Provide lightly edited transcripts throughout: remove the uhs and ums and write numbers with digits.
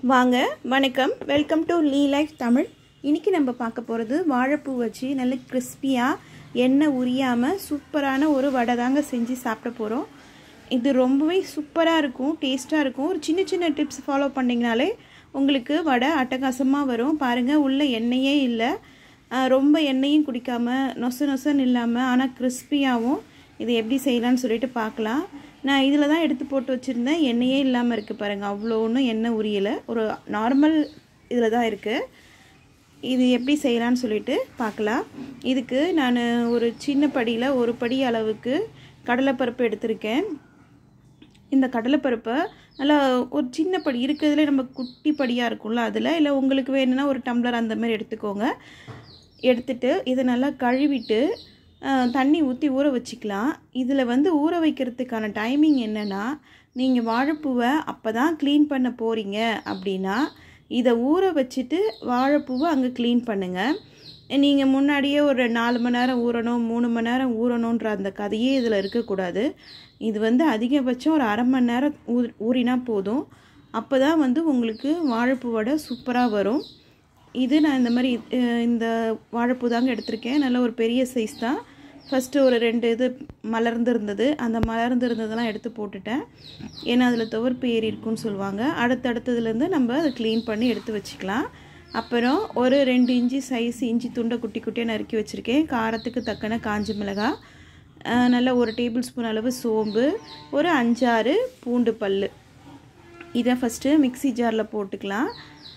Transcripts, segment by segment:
வாங்க வணக்கம் welcome to Lee Life Tamil. இன்னைக்கு நம்ம பார்க்க போகிறது வாழைப்பூ வச்சு நல்ல கிறிஸ்பியாக எண்ணெய் உரியாமல் சூப்பரான ஒரு வடை தாங்க செஞ்சு சாப்பிட போகிறோம். இது ரொம்பவே சூப்பராக இருக்கும், டேஸ்ட்டாக இருக்கும். ஒரு சின்ன சின்ன டிப்ஸ் ஃபாலோ பண்ணிங்கனாலே உங்களுக்கு வடை அட்டகாசமாக வரும். பாருங்கள், உள்ள எண்ணெயே இல்லை, ரொம்ப எண்ணெயும் குடிக்காமல் நொசன்னு இல்லாமல் ஆனால் கிறிஸ்பியாகவும் இது எப்படி செய்யலான்னு சொல்லிட்டு பார்க்கலாம். நான் இதில் தான் எடுத்து போட்டு வச்சுருந்தேன், எண்ணெயே இல்லாமல் இருக்குது பாருங்கள். அவ்வளோ ஒன்றும் எண்ணெய் உரியலை, ஒரு நார்மல் இதில் தான் இருக்குது. இது எப்படி செய்யலான்னு சொல்லிட்டு பார்க்கலாம். இதுக்கு நான் ஒரு சின்ன படியில் ஒரு படி அளவுக்கு கடலைப்பருப்பு எடுத்திருக்கேன். இந்த கடலைப்பருப்பை நல்லா ஒரு சின்ன படி இருக்கிறதுல நம்ம குட்டி படியாக இருக்கும்ல அதில், இல்லை உங்களுக்கு வேணும்னா ஒரு டம்ளர் அந்த மாதிரி எடுத்துக்கோங்க. எடுத்துட்டு இதை நல்லா கழுவிட்டு தண்ணி ஊற்றி ஊற வச்சுக்கலாம். இதில் ஊற வைக்கிறதுக்கான டைமிங் என்னென்னா, நீங்கள் வாழைப்பூவை அப்போ தான் க்ளீன் பண்ண போகிறீங்க அப்படின்னா இதை ஊற வச்சுட்டு வாழைப்பூவை அங்கே க்ளீன் பண்ணுங்கள். நீங்கள் முன்னாடியே ஒரு 4 மணி நேரம் ஊறணும் 3 மணி நேரம் ஊறணுன்ற அந்த கதையே இதில் இருக்கக்கூடாது. இது அதிகபட்சம் ஒரு அரை மணி நேரம் ஊறினா போதும். அப்போ தான் உங்களுக்கு வாழைப்பூ வடை சூப்பராக வரும். இது நான் இந்த மாதிரி இந்த வாழைப்பூ தாங்க எடுத்திருக்கேன். நல்ல ஒரு பெரிய சைஸ் தான். ஃபஸ்ட்டு ஒரு 2 இது மலர்ந்துருந்தது, அந்த மலர்ந்துருந்ததெல்லாம் எடுத்து போட்டுட்டேன். ஏன்னா அதில் துவர்ப்பு ஏறி இருக்குன்னு சொல்லுவாங்க. அடுத்ததுலேருந்து நம்ம அதை க்ளீன் பண்ணி எடுத்து வச்சுக்கலாம். அப்புறம் ஒரு 2 இன்ச்சு சைஸ் இஞ்சி துண்டை குட்டி குட்டியாக நறுக்கி வச்சுருக்கேன். காரத்துக்கு தக்கன காஞ்ச மிளகாய், நல்ல ஒரு டேபிள் ஸ்பூன் அளவு சோம்பு, ஒரு 5-6 பூண்டு பல். இதை ஃபஸ்ட்டு மிக்சி ஜாரில் போட்டுக்கலாம்.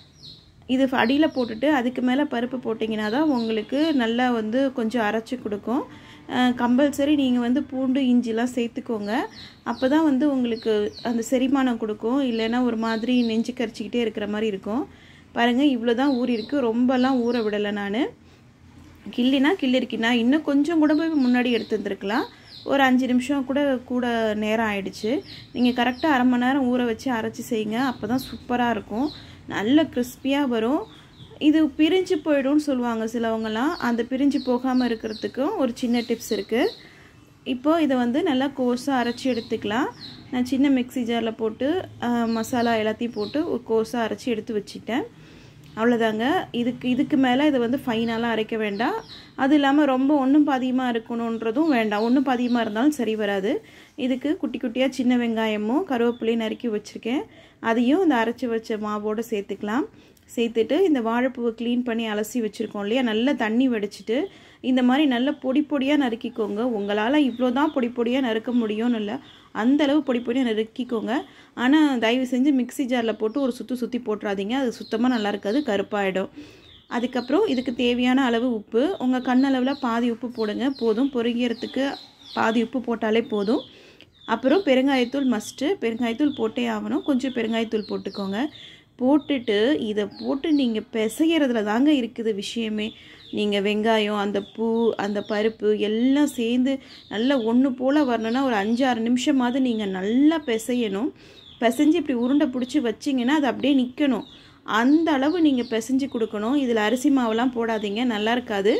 இது அடியில் போட்டுட்டு அதுக்கு மேலே பருப்பு போட்டிங்கன்னா தான் உங்களுக்கு நல்லா கொஞ்சம் அரைச்சி கொடுக்கும். கம்பல்சரி நீங்கள் பூண்டு இஞ்சிலாம் சேர்த்துக்கோங்க. அப்போ தான் உங்களுக்கு அந்த செரிமானம் கொடுக்கும். இல்லைன்னா ஒரு மாதிரி நெஞ்சு கரிச்சிக்கிட்டே இருக்கிற மாதிரி இருக்கும். பாருங்கள், இவ்வளோ தான் ஊறி இருக்குது, ரொம்பலாம் ஊற விடலை. நான் கிள்ளிருக்கேன். இன்னும் கொஞ்சம் கூட போய் முன்னாடி எடுத்து வந்துருக்கலாம். ஒரு 5 நிமிஷம் கூட நேரம் ஆயிடுச்சு. நீங்கள் கரெக்டாக அரை மணி நேரம் ஊற வச்சு அரைச்சி செய்யுங்க. அப்போ தான் சூப்பராக இருக்கும், நல்ல கிறிஸ்பியாக வரும். இது பிரிஞ்சு போயிடும்னு சொல்லுவாங்க சிலவங்கலாம். அந்த பிரிஞ்சு போகாமல் இருக்கிறதுக்கும் ஒரு சின்ன டிப்ஸ் இருக்குது. இப்போது இதை நல்லா கோர்ஸாக அரைச்சி எடுத்துக்கலாம். நான் சின்ன மிக்ஸி ஜாரில் போட்டு மசாலா எல்லாத்தையும் போட்டு ஒரு கோர்ஸாக அரைச்சி எடுத்து வச்சுட்டேன். அவ்வளோதாங்க. இதுக்கு மேலே இதை ஃபைனலாக அரைக்க வேண்டாம். அது இல்லாமல் ரொம்ப ஒன்றும் பாதியமாக இருக்கணுன்றதும் வேண்டாம். ஒன்றும் பாதியமாக இருந்தாலும் சரி வராது. இதுக்கு குட்டி குட்டியாக சின்ன வெங்காயமும் கருவேப்பிலையும் நறுக்கி வச்சுருக்கேன். அதையும் இந்த அரைச்சி வச்ச மாவோடு சேர்த்துக்கலாம். சேர்த்துட்டு இந்த வாழைப்பூவை க்ளீன் பண்ணி அலசி வச்சுருக்கோம் இல்லையா, நல்லா தண்ணி வடிச்சிட்டு இந்த மாதிரி நல்ல பொடி பொடியாக நறுக்கிக்கோங்க. உங்களால் இவ்வளோ தான் பொடி பொடியாக நறுக்க முடியும்னு இல்லை, அந்தளவு பொடி பொடியாக நறுக்கிக்கோங்க. ஆனால் தயவு செஞ்சு மிக்ஸி ஜாரில் போட்டு ஒரு சுற்றி போட்டுறாதீங்க, அது சுத்தமாக நல்லா இருக்காது, கருப்பாயிடும். அதுக்கப்புறம் இதுக்கு தேவையான அளவு உப்பு, உங்கள் கண்ணளவில் பாதி உப்பு போடுங்க போதும். பொரிக்கிறதுக்கு பாதி உப்பு போட்டாலே போதும். அப்புறம் பெருங்காயத்தூள் மஸ்ட்டு, பெருங்காயத்தூள் போட்டே ஆகணும். கொஞ்சம் பெருங்காயத்தூள் போட்டுக்கோங்க. போட்டுட்டு இதை போட்டு நீங்கள் பிசைகிறதுல தாங்க இருக்குது விஷயமே. நீங்கள் வெங்காயம், அந்த பூ, அந்த பருப்பு எல்லாம் சேர்ந்து நல்லா ஒன்று போல் வரணுன்னா ஒரு 5-6 நிமிஷமாவது நீங்கள் நல்லா பிசையணும். பிசைஞ்சு இப்படி உருண்டை பிடிச்சி வச்சிங்கன்னா அது அப்படியே நிற்கணும். அந்த அளவு நீங்கள் பிசைஞ்சு கொடுக்கணும். இதில் அரிசி மாவெல்லாம் போடாதீங்க, நல்லா இருக்காது.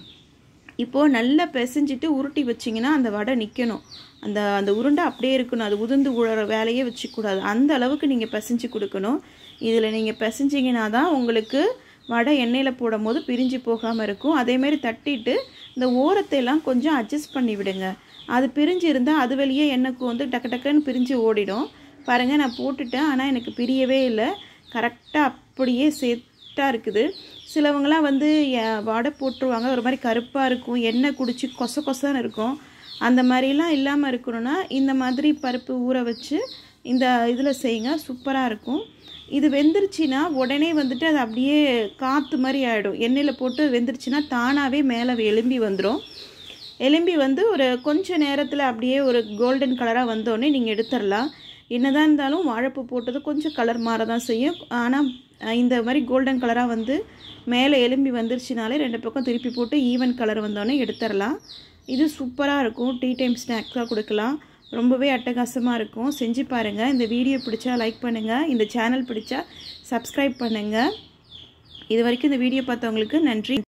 இப்போது நல்லா பிசைஞ்சிட்டு உருட்டி வச்சிங்கன்னா அந்த வடை நிற்கணும். அந்த உருண்டை அப்படியே இருக்கணும். அது உதிர்ந்து உழற வேலையே வச்சுக்கூடாது. அந்த அளவுக்கு நீங்கள் பிசைஞ்சு கொடுக்கணும். இதில் நீங்கள் பிசைஞ்சிங்கன்னா தான் உங்களுக்கு வடை எண்ணெயில் போடும் போது பிரிஞ்சு போகாமல் இருக்கும். அதேமாரி தட்டிட்டு இந்த ஓரத்தையெல்லாம் கொஞ்சம் அட்ஜஸ்ட் பண்ணி விடுங்க. அது பிரிஞ்சு இருந்தால் அது வெளியே எண்ணெய்க்கு டக்குன்னு பிரிஞ்சு ஓடிடும். பாருங்கள், நான் போட்டுட்டேன், ஆனால் எனக்கு பிரியவே இல்லை, கரெக்டாக அப்படியே செட்டாக இருக்குது. சிலவங்களாம் வடை போட்டுருவாங்க, ஒரு மாதிரி கருப்பாக இருக்கும், எண்ணெய் குடிச்சு கொசன்னு இருக்கும். அந்த மாதிரிலாம் இல்லாமல் இருக்கணும்னா இந்த மாதிரி பருப்பு ஊற வச்சு இந்த இதில் செய்யுங்க, சூப்பராக இருக்கும். இது வெந்துருச்சுன்னா உடனே அது அப்படியே காற்று மாதிரி ஆகிடும். எண்ணெயில் போட்டு வெந்துருச்சுன்னா தானாகவே மேலே எலும்பி வந்துடும். எலும்பி ஒரு கொஞ்சம் நேரத்தில் அப்படியே ஒரு கோல்டன் கலராக வந்தோடனே நீங்கள் எடுத்துடலாம். என்னதான் இருந்தாலும் வாழைப்பூ போட்டது கொஞ்சம் கலர் மாற தான் செய்யும். ஆனால் இந்த மாதிரி கோல்டன் கலராக மேலே எலும்பி வந்துருச்சுனாலே 2 பக்கம் திருப்பி போட்டு ஈவன் கலர் வந்தோடனே எடுத்துடலாம். இது சூப்பராக இருக்கும், டீ டைம் ஸ்நாக்ஸாக கொடுக்கலாம். ரொம்பவே அட்டகாசமாக இருக்கும். செஞ்சு பாருங்கள். இந்த வீடியோ பிடிச்சா லைக் பண்ணுங்கள், இந்த சேனல் பிடிச்சா சப்ஸ்கிரைப் பண்ணுங்கள். இது வரைக்கும் இந்த வீடியோ பார்த்தவங்களுக்கு நன்றி.